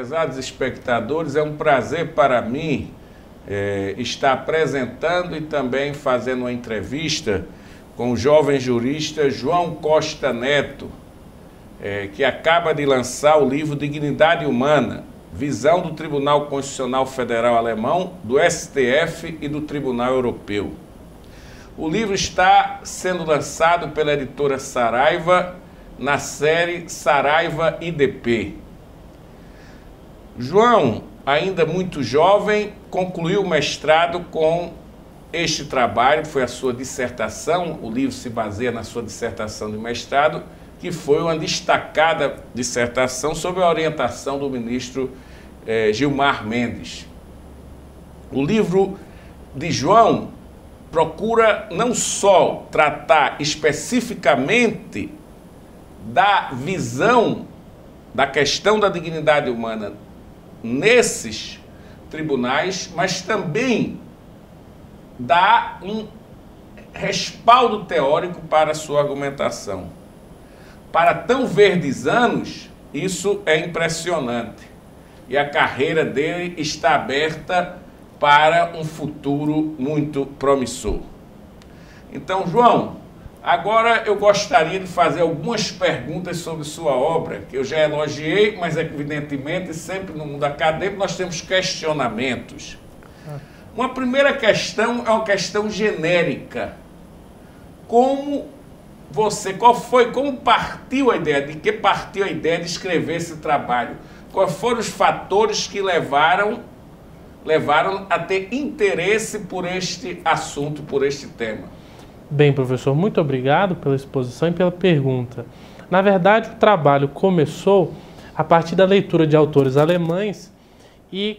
Prezados espectadores, é um prazer para mim estar apresentando e também fazendo uma entrevista com o jovem jurista João Costa Neto, que acaba de lançar o livro Dignidade Humana, Visão do Tribunal Constitucional Federal Alemão, do STF e do Tribunal Europeu. O livro está sendo lançado pela editora Saraiva na série Saraiva IDP. João, ainda muito jovem, concluiu o mestrado com este trabalho, foi a sua dissertação, o livro se baseia na sua dissertação de mestrado, que foi uma destacada dissertação sob a orientação do ministro Gilmar Mendes. O livro de João procura não só tratar especificamente da visão da questão da dignidade humana nesses tribunais, mas também dá um respaldo teórico para a sua argumentação. Para tão verdes anos, isso é impressionante. E a carreira dele está aberta para um futuro muito promissor. Então, João, agora eu gostaria de fazer algumas perguntas sobre sua obra, que eu já elogiei, mas evidentemente sempre no mundo acadêmico nós temos questionamentos. Uma primeira questão é uma questão genérica. Como partiu a ideia, de que partiu a ideia de escrever esse trabalho? Quais foram os fatores que levaram a ter interesse por este assunto, por este tema? Bem, professor, muito obrigado pela exposição e pela pergunta. Na verdade, o trabalho começou a partir da leitura de autores alemães e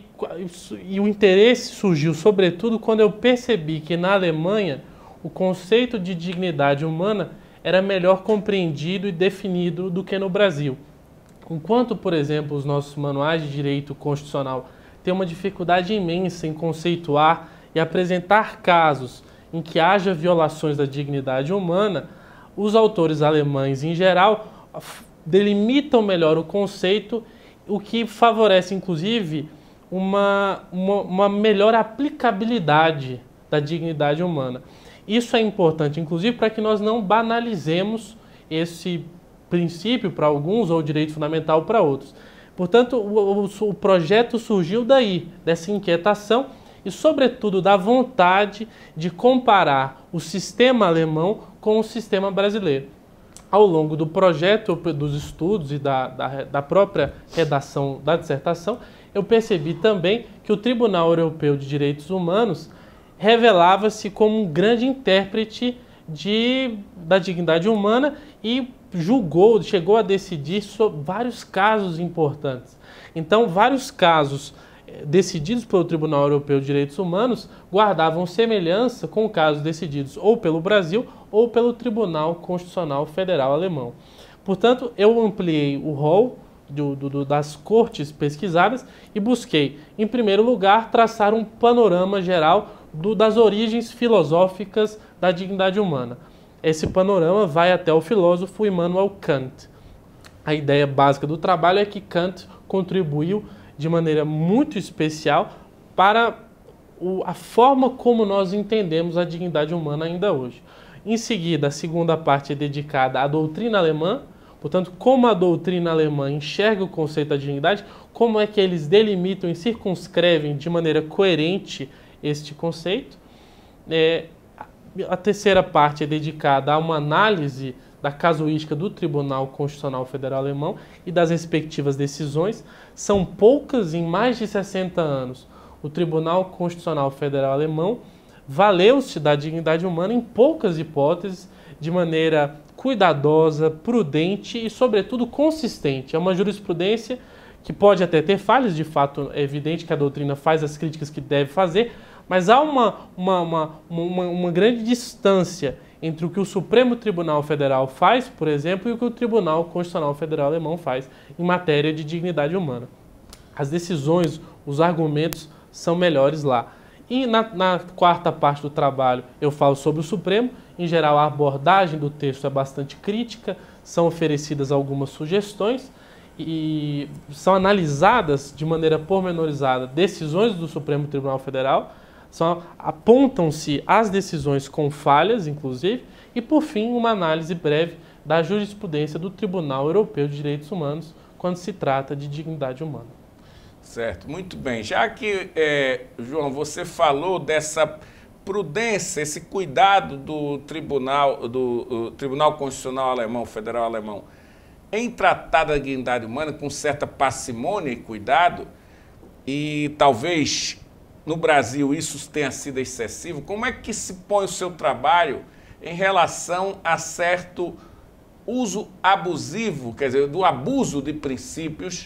o interesse surgiu, sobretudo, quando eu percebi que na Alemanha o conceito de dignidade humana era melhor compreendido e definido do que no Brasil. Enquanto, por exemplo, os nossos manuais de direito constitucional têm uma dificuldade imensa em conceituar e apresentar casos em que haja violações da dignidade humana, os autores alemães, em geral, delimitam melhor o conceito, o que favorece, inclusive, uma melhor aplicabilidade da dignidade humana. Isso é importante, inclusive, para que nós não banalizemos esse princípio para alguns ou direito fundamental para outros. Portanto, o projeto surgiu daí, dessa inquietação e, sobretudo, da vontade de comparar o sistema alemão com o sistema brasileiro. Ao longo do projeto, dos estudos e da própria redação da dissertação, eu percebi também que o Tribunal Europeu de Direitos Humanos revelava-se como um grande intérprete da dignidade humana e chegou a decidir sobre vários casos importantes. Então, vários casos decididos pelo Tribunal Europeu de Direitos Humanos guardavam semelhança com casos decididos ou pelo Brasil ou pelo Tribunal Constitucional Federal Alemão. Portanto, eu ampliei o rol das cortes pesquisadas e busquei, em primeiro lugar, traçar um panorama geral das origens filosóficas da dignidade humana. Esse panorama vai até o filósofo Immanuel Kant. A ideia básica do trabalho é que Kant contribuiu de maneira muito especial para a forma como nós entendemos a dignidade humana ainda hoje. Em seguida, a segunda parte é dedicada à doutrina alemã, portanto, como a doutrina alemã enxerga o conceito da dignidade, como é que eles delimitam e circunscrevem de maneira coerente este conceito. A terceira parte é dedicada a uma análise da casuística do Tribunal Constitucional Federal Alemão e das respectivas decisões. São poucas, em mais de 60 anos, o Tribunal Constitucional Federal Alemão valeu-se da dignidade humana em poucas hipóteses, de maneira cuidadosa, prudente e, sobretudo, consistente. É uma jurisprudência que pode até ter falhas, de fato é evidente que a doutrina faz as críticas que deve fazer, mas há uma grande distância entre o que o Supremo Tribunal Federal faz, por exemplo, e o que o Tribunal Constitucional Federal Alemão faz em matéria de dignidade humana. As decisões, os argumentos são melhores lá. E na quarta parte do trabalho eu falo sobre o Supremo. Em geral, a abordagem do texto é bastante crítica, são oferecidas algumas sugestões. e são analisadas de maneira pormenorizada decisões do Supremo Tribunal Federal, apontam-se as decisões com falhas, inclusive, e, por fim, uma análise breve da jurisprudência do Tribunal Europeu de Direitos Humanos quando se trata de dignidade humana. Certo, muito bem. Já que, João, você falou dessa prudência, esse cuidado do Tribunal Constitucional Alemão, Federal Alemão, em tratar da dignidade humana com certa parcimônia e cuidado, e talvez no Brasil isso tenha sido excessivo, como é que se põe o seu trabalho em relação a certo uso abusivo, quer dizer, do abuso de princípios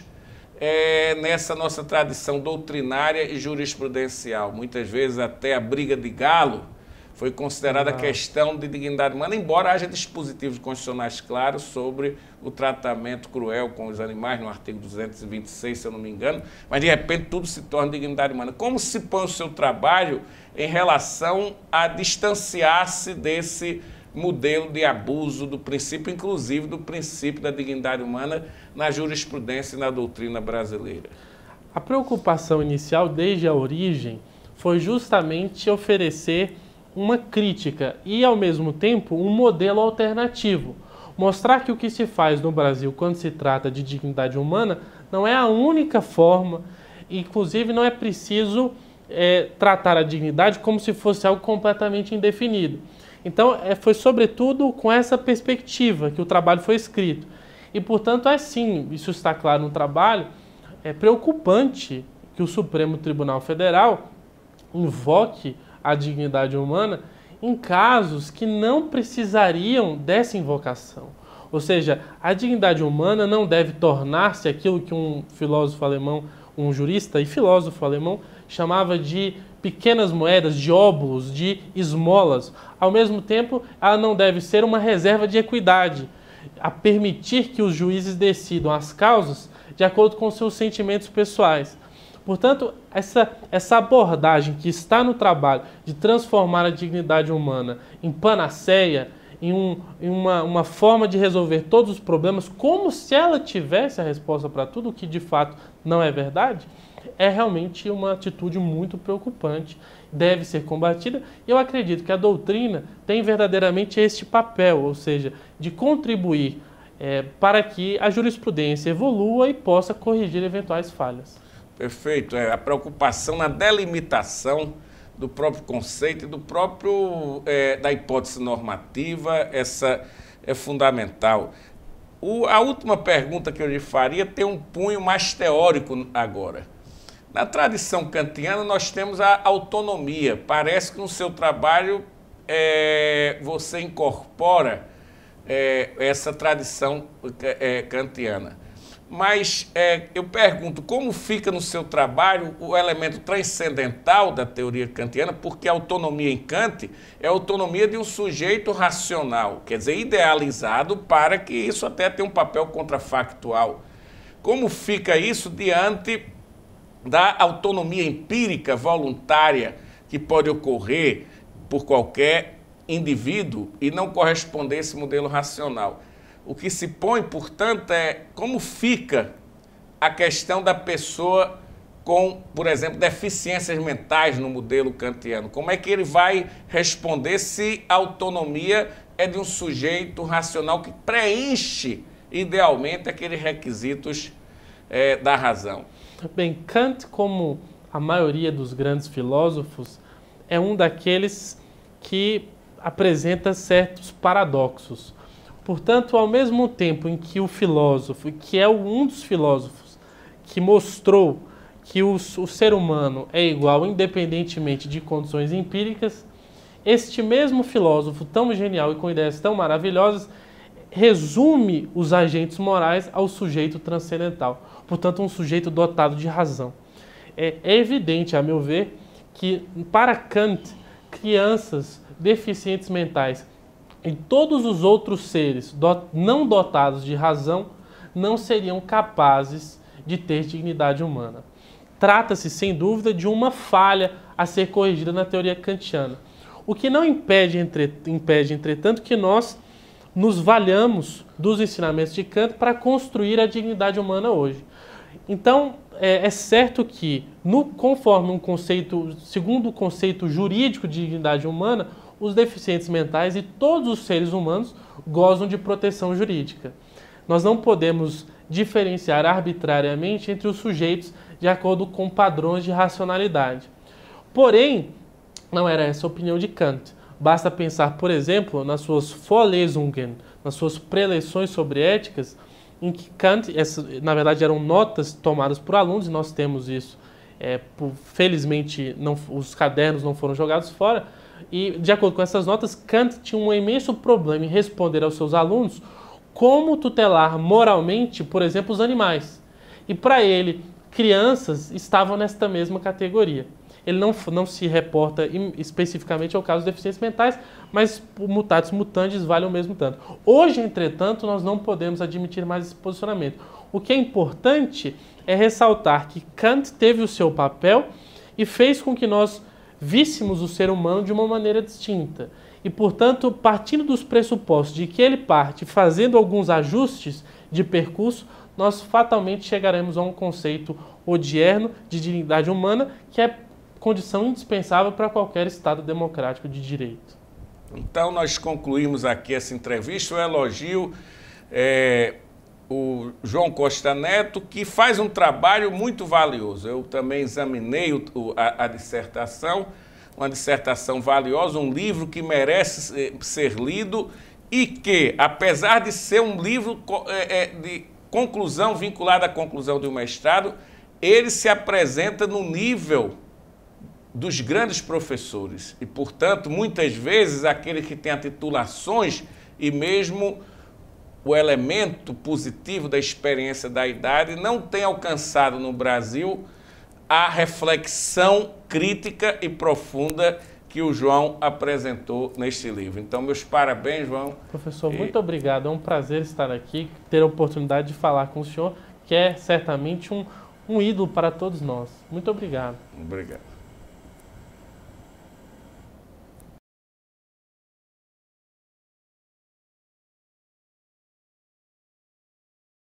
nessa nossa tradição doutrinária e jurisprudencial? Muitas vezes até a briga de galo foi considerada questão de dignidade humana, embora haja dispositivos constitucionais claros sobre o tratamento cruel com os animais, no artigo 226, se eu não me engano, mas de repente tudo se torna dignidade humana. Como se põe o seu trabalho em relação a distanciar-se desse modelo de abuso do princípio, inclusive do princípio da dignidade humana na jurisprudência e na doutrina brasileira? A preocupação inicial, desde a origem, foi justamente oferecer uma crítica e, ao mesmo tempo, um modelo alternativo. Mostrar que o que se faz no Brasil quando se trata de dignidade humana não é a única forma, inclusive não é preciso tratar a dignidade como se fosse algo completamente indefinido. Então, foi sobretudo com essa perspectiva que o trabalho foi escrito. E, portanto, sim, isso está claro no trabalho, é preocupante que o Supremo Tribunal Federal invoque a dignidade humana em casos que não precisariam dessa invocação. Ou seja, a dignidade humana não deve tornar-se aquilo que um filósofo alemão, um jurista e filósofo alemão, chamava de pequenas moedas, de óbulos, de esmolas. Ao mesmo tempo, ela não deve ser uma reserva de equidade, a permitir que os juízes decidam as causas de acordo com seus sentimentos pessoais. Portanto, essa abordagem que está no trabalho de transformar a dignidade humana em panaceia, em uma forma de resolver todos os problemas, como se ela tivesse a resposta para tudo, o que de fato não é verdade, é realmente uma atitude muito preocupante, deve ser combatida. E eu acredito que a doutrina tem verdadeiramente este papel, ou seja, de contribuir para que a jurisprudência evolua e possa corrigir eventuais falhas. Perfeito. A preocupação na delimitação do próprio conceito e do próprio da hipótese normativa, essa é fundamental. A última pergunta que eu lhe faria tem um cunho mais teórico agora. Na tradição kantiana nós temos a autonomia. Parece que no seu trabalho você incorpora essa tradição kantiana. Mas eu pergunto, como fica no seu trabalho o elemento transcendental da teoria kantiana, porque a autonomia em Kant é a autonomia de um sujeito racional, quer dizer, idealizado para que isso até tenha um papel contrafactual. Como fica isso diante da autonomia empírica voluntária que pode ocorrer por qualquer indivíduo e não corresponder a esse modelo racional? O que se põe, portanto, é como fica a questão da pessoa com, por exemplo, deficiências mentais no modelo kantiano. Como é que ele vai responder se a autonomia é de um sujeito racional que preenche, idealmente, aqueles requisitos da razão? Bem, Kant, como a maioria dos grandes filósofos, é um daqueles que apresenta certos paradoxos. Portanto, ao mesmo tempo em que o filósofo, que é um dos filósofos que mostrou que o ser humano é igual independentemente de condições empíricas, este mesmo filósofo tão genial e com ideias tão maravilhosas resume os agentes morais ao sujeito transcendental. Portanto, um sujeito dotado de razão. É evidente, a meu ver, que para Kant, crianças deficientes mentais e todos os outros seres não dotados de razão não seriam capazes de ter dignidade humana. Trata-se, sem dúvida, de uma falha a ser corrigida na teoria kantiana. O que não impede, entretanto, que nós nos valhamos dos ensinamentos de Kant para construir a dignidade humana hoje. Então, é certo que, conforme segundo o conceito jurídico de dignidade humana, os deficientes mentais e todos os seres humanos gozam de proteção jurídica. Nós não podemos diferenciar arbitrariamente entre os sujeitos de acordo com padrões de racionalidade. Porém, não era essa a opinião de Kant. Basta pensar, por exemplo, nas suas Vorlesungen, nas suas preleções sobre éticas, em que Kant, na verdade eram notas tomadas por alunos, e nós temos isso, felizmente os cadernos não foram jogados fora, e de acordo com essas notas, Kant tinha um imenso problema em responder aos seus alunos como tutelar moralmente, por exemplo, os animais. E para ele, crianças estavam nesta mesma categoria. Ele não se reporta especificamente ao caso de deficiências mentais, mas o mutatis mutandis vale o mesmo tanto. Hoje, entretanto, nós não podemos admitir mais esse posicionamento. O que é importante é ressaltar que Kant teve o seu papel e fez com que nós víssemos o ser humano de uma maneira distinta. E, portanto, partindo dos pressupostos de que ele parte fazendo alguns ajustes de percurso, nós fatalmente chegaremos a um conceito odierno de dignidade humana que é condição indispensável para qualquer Estado democrático de direito. Então, nós concluímos aqui essa entrevista, o elogio o João Costa Neto, que faz um trabalho muito valioso. Eu também examinei a dissertação, uma dissertação valiosa, um livro que merece ser lido e que, apesar de ser um livro de conclusão, vinculado à conclusão do mestrado, ele se apresenta no nível dos grandes professores e, portanto, muitas vezes aquele que tem titulações e mesmo o elemento positivo da experiência da idade não tem alcançado no Brasil a reflexão crítica e profunda que o João apresentou neste livro. Então, meus parabéns, João. Professor, muito obrigado. É um prazer estar aqui, ter a oportunidade de falar com o senhor, que é certamente um ídolo para todos nós. Muito obrigado. Obrigado.